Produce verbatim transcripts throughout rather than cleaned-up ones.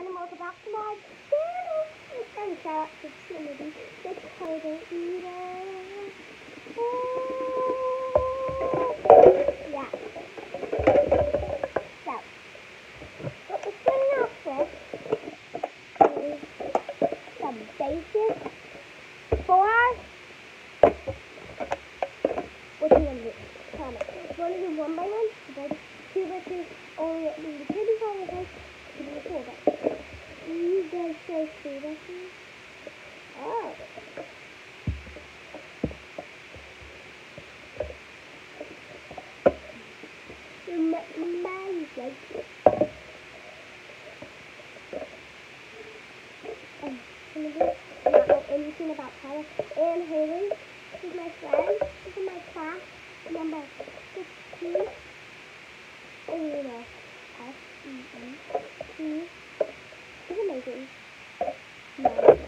everyone, and welcome back to my channel. And shout out to Trinity, the Total Eater. Yeah. So, what we're starting off with is some basic for what you want to do. Comment. If you want to do one by one, but two by two, only at the pretty far away. You guys say three by three? Oh. You might like it. Um, I'm not know anything about Tyler and Haley. This is my friend. This is my class number sixteen. Oh, you know. S E E T. It's amazing. No.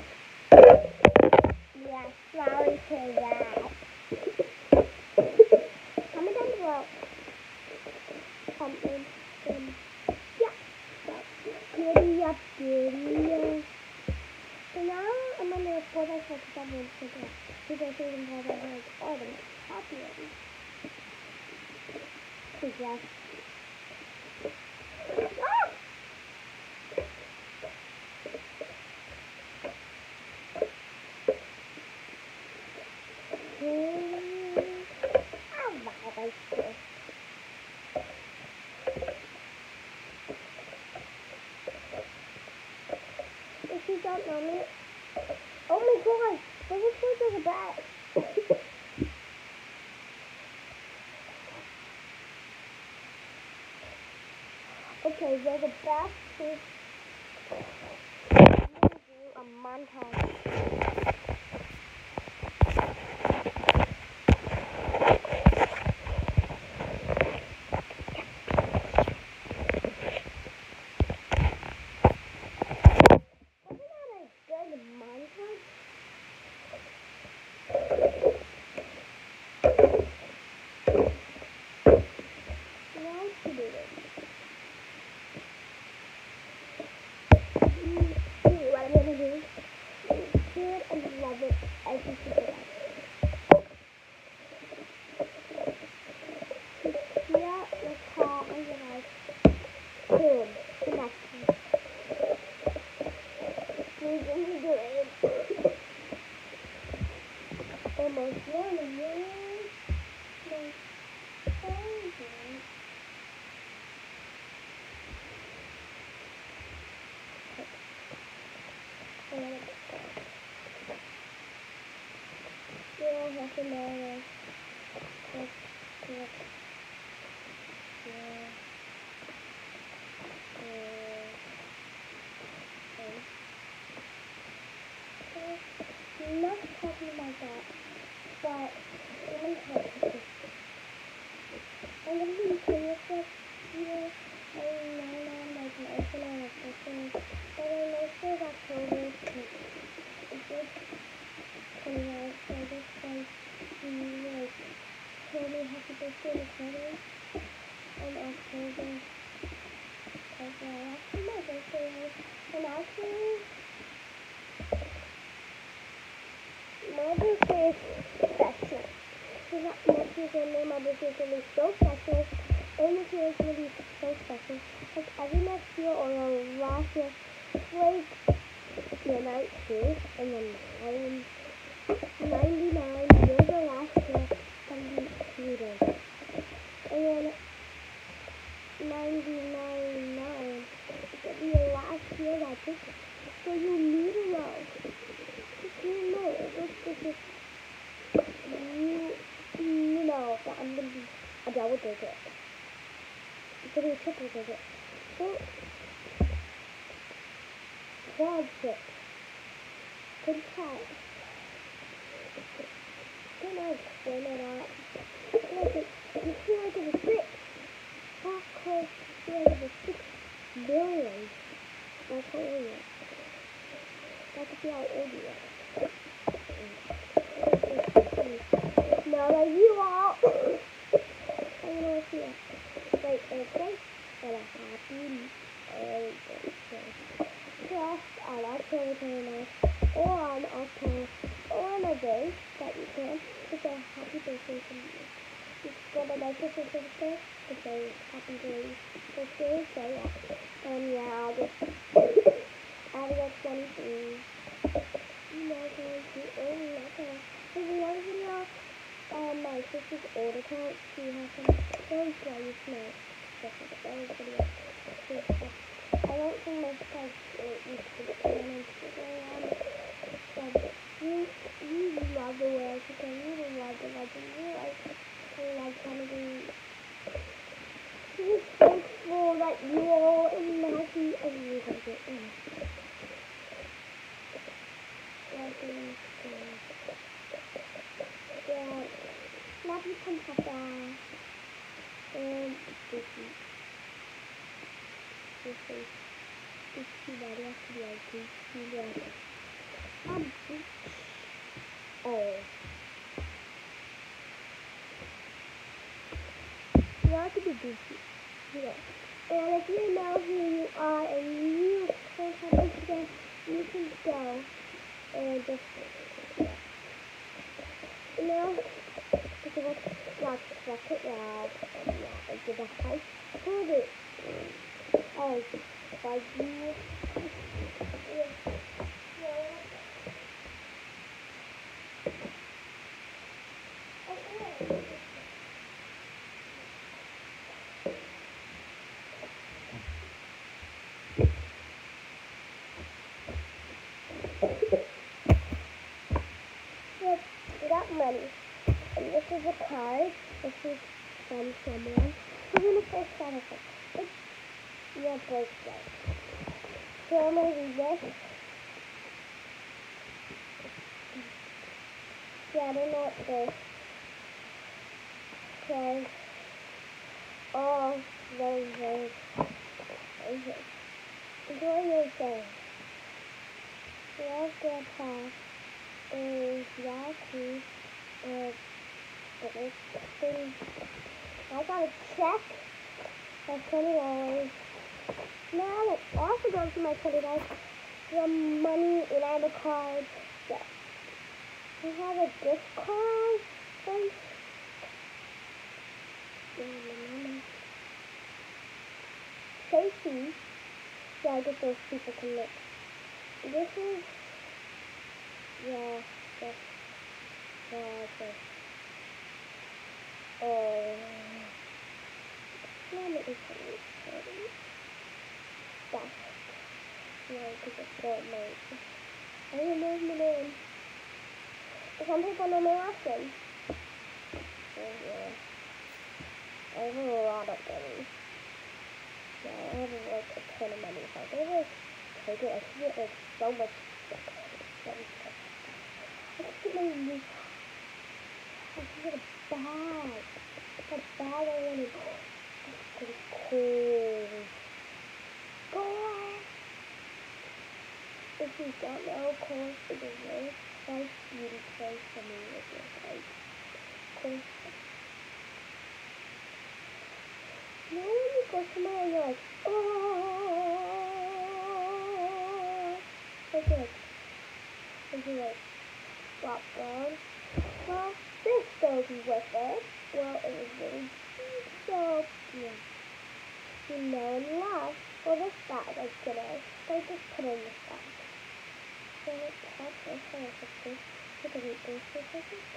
Yeah, sorry for that. Comment down below. Um, and, um, yeah. So, giddy up, giddy up. So now I'm on the four by four because I'm going to take it out. Because I think I'm going to like all the happy ones. Because yes. Ah! If you don't know me, oh my god, those toys are the best. Okay, they're the best. I'm gonna do a montage. Almost one of yours. Still have to know. Not talking about that, but I'm going to talk about this. I'm going to be curious with you. I know now I'm like an open on a person, but I know it's October. It's just coming out, so I just like to like told me happy birthday to Tony in October. Because uh, that's when my birthday is. And actually, my birthday is special. So that next year's gonna my birthday is gonna be so special. And this year is gonna be so special. Like every next year or last year, like year nineteen, and then nine, ninety-nine years or last year, seventy-two days. And then ninety-nine, it's gonna be your last year that this. So you need to know. You know, it's just you, you know that I'm gonna be a double digit. It's gonna be a triple digit. So, quad six. Good try. Can I explain it out? Like it, you feel like it's a six. How close do you feel like it's a six billion? That's how old you are. That could be how old you are. Now that you all, I'm gonna wish you a great birthday and a happy birthday. totally, totally nice. Or on Apple, or on a vase that you can, to say happy birthday to me. You just go to my sister's birthday to say happy birthday, so yeah. Um, yeah, I'll just, I'll get twenty-three. You know, going to, oh, okay. So the other video, um, my sister's old account, she has some very funny snacks. That's like a very video. I don't think most guys used to be on Instagram, but you, you love the world because you love the legend. You like, you love comedy. He's thankful that you all and Maggie and you guys are in. Yeah, Maggie from Papa and Vicky. This is this is very actually like this is like um oh you have to be goofy, yeah. And if you know who you are and you don't have Instagram, you can go and just yeah. You know, because that's that's it now. And yeah, I did that time. I told it. Oh, by you. We got money. And this is a card. This is from someone. We're gonna first start off with it's your birthday. So I'm gonna read this. Yeah, I don't know what this says. Oh, very, very. Okay. Enjoy your day. Your grandpa is Yaki and the thing. I got a check for twenty dollars. Now it also goes to my twenty dollars from money and I have a card. Yeah. I have a gift card from Tracy. Yeah, I guess those people can mix. This is yeah, that's yeah, okay. Oh, let me see. That's yeah, because it's so nice. I don't know my name. Some people know my last name. Oh, yeah. I have a lot of money. Yeah, I have like a ton of money. So I can like take it. I can get like so much stuff. I can get my new I can get a bag. A bag I wanted. That's pretty cool. Go on. If you don't know, of course, it's a very nice beauty place for me. It's like, cool. You know when you go somewhere and you're like, oh, like like, like you like, drop down. Well, this goes with it. Well, it was really cute, so, yeah. You know, and last, well, this bag was gonna, so I just put it in this bag. So let's touch this, so I put this, look at it, this, this, this, this.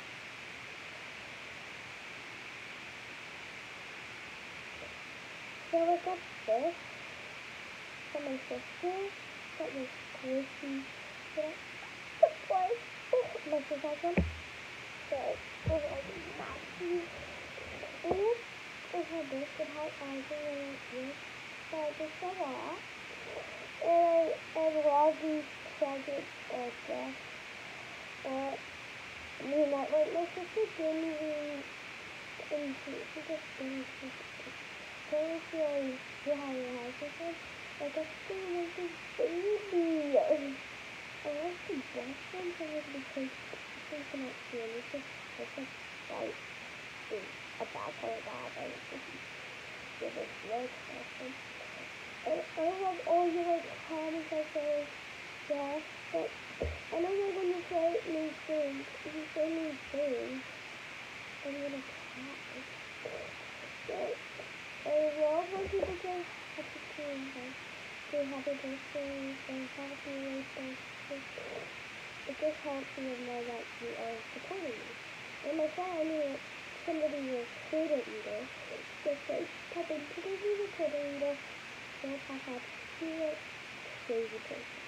So I got this from my sister. Got this squishy. This boy. My sister has one. So it was like nasty. And I had this. It had eyes and this. So I just got that. And I, I love these jackets or dress. But I mean that like my sister gave me the into she just gave me very feeling yeah, yeah, this is like a thing like a baby. I like the best one for it because I cannot see it. It's just it's just like a bad color bag and it's just it is really awesome. And I have all your like comments I say say happy birthday, say happy birthday. It just helps you know that you are supporting me. And my friend, I knew somebody was Twitter eater. Just like, Peppa, today he's a Twitter eater. So I thought he was a crazy person.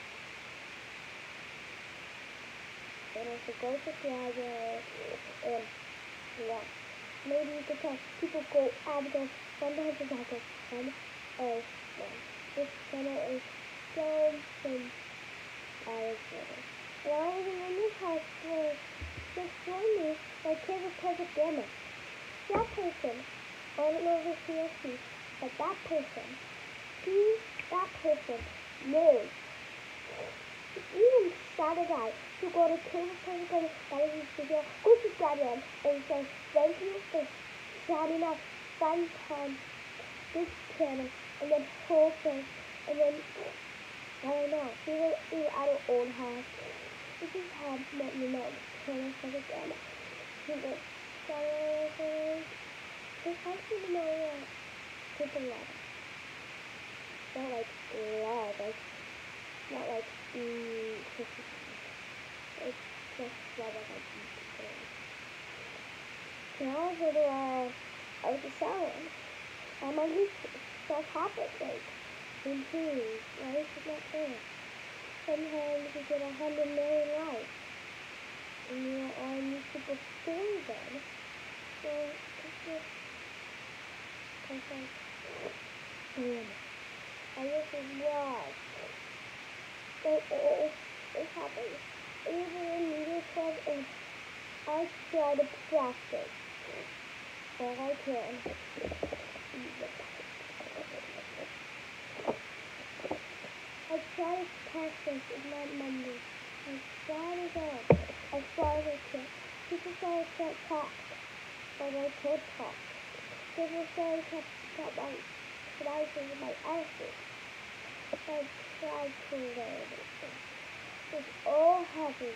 And also go subscribe and yeah. Maybe you could tell people go out because sometimes it's like a fun of fun. This channel is so fun. I was better. And I was in this house for just join me, my favorite perfect grandma. That person, I don't know if it's C S P, but that person, he, that person knows. Even Saturday, to go to Favorite Perfect Grandma, that is his video, go subscribe to him and say thank you for shouting out fun time this channel and then whole thing and then I don't know, he was at an old house. This is how you know channel for the grandma. He was sorry. It's hard to know that people love it. Not like love, like not like mm, it's just love like people. So I was at uh, I was a salon. I'm on YouTube. Stuff happens like in teens. Life is not fair. Sometimes you get a hundred million likes. And you're on YouTube story then. So it's just it's like boom. I just love that it, it happens. Even in media club and I try to practice all I can. I try to practice in my memory. I try to go as far as I can. People say I can't talk, but I could talk. People say I can't talk my slices of my outfit. I try to learn it. It's all happy.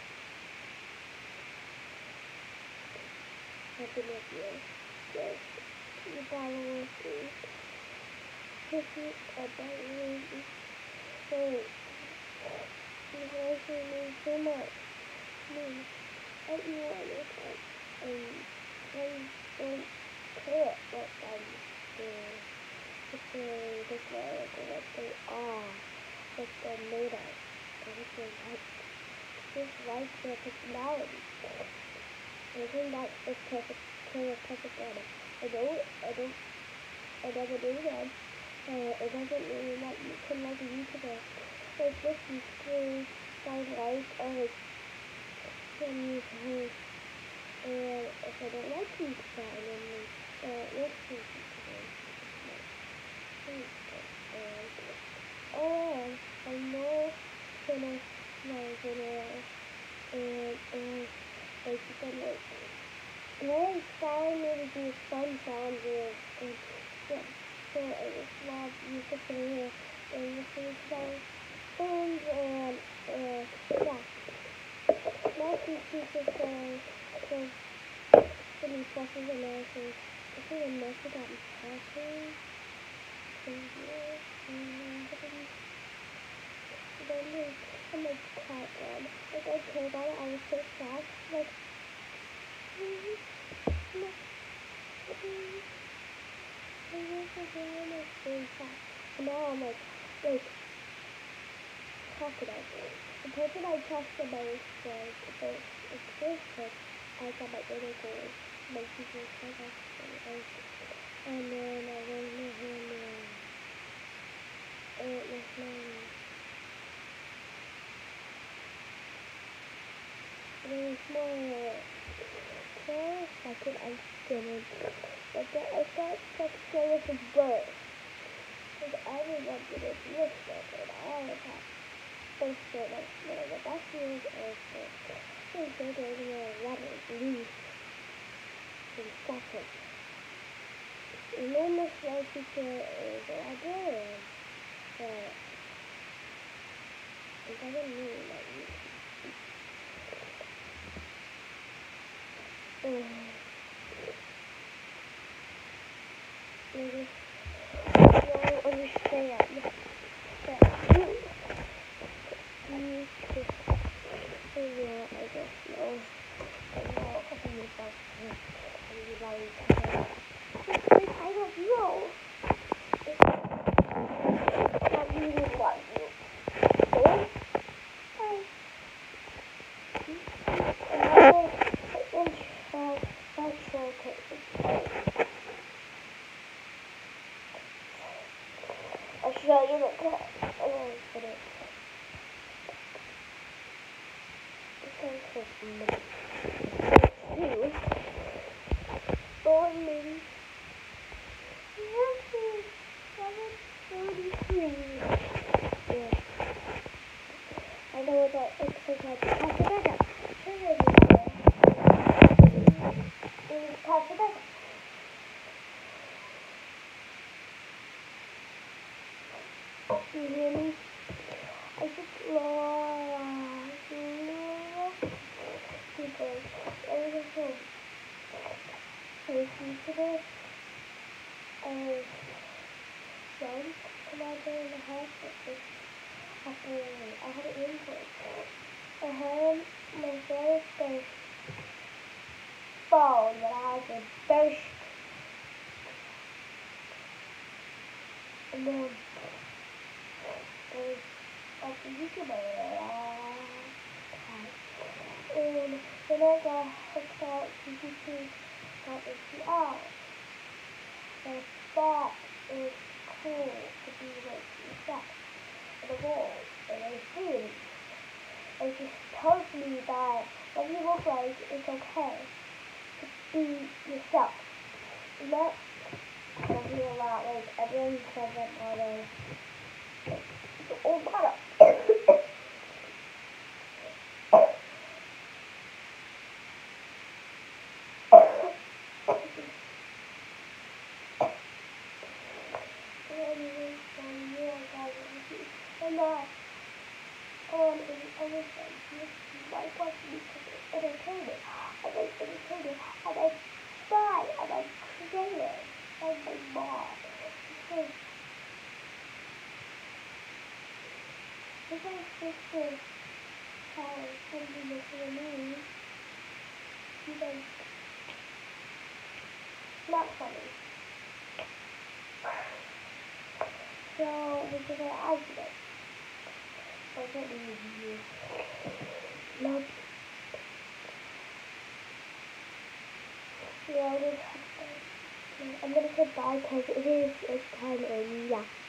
Happy with you. Yes, you follow with me. This is about you. So, you guys me so much. Me, what you want is like, and I don't care what I'm doing. If they look like what they are, what they're made of, everything like, just like their personality. I think that is perfect, perfect, perfect grandma. I don't, I don't, I never do that. Uh, it doesn't mean that you can like a YouTuber. Like this is true, guys like, or like, can use host. And if I don't like these guys, then like, uh, let's see YouTubers. And I know finish my video, and, and, like, you can like, they're inspiring me to do fun challenges, and yeah, so I just love you to see here, and you see today, phones, and, uh, yeah, my teachers say, because for these lessons and answers, I think I must have gotten passes, because, yeah, and, then like, I'm like quiet one, like I cared about it, I was so sad, like, and now I'm like, like, talk about it. The person I trust the most was the first person I got my little goals, my teacher said that, and then I went to him and it was my, it was more, first I could understand it, but then I started to say with his birth. Because I remember this this record all the time. First grade, like, one of the best years of first. First grade, there was a letters, leaves, and second. And then this my teacher is a librarian, but it doesn't mean that you um, you just don't understand that Laura, because everything was today. I was young, and I was in the hospital after I had an injury. I had my very first fall that I had to burst, and then there's after you can and then I got hooked out to YouTube, got into out. And I thought it was cool to be like yourself in the world, and I see it just tells me that what you look like, it's okay to be yourself. And that tells me a lot, like everyone says that nowadays. Oh, what and uh, um, and I was like, my question is entertainment. I like entertainment. I like fun. I like creative. I like my mom. Because if my sister has something to say to me, she's like, not funny. So, this is an argument. I can't believe you. Love. Yeah, I'm gonna say bye because it is it's time and yeah.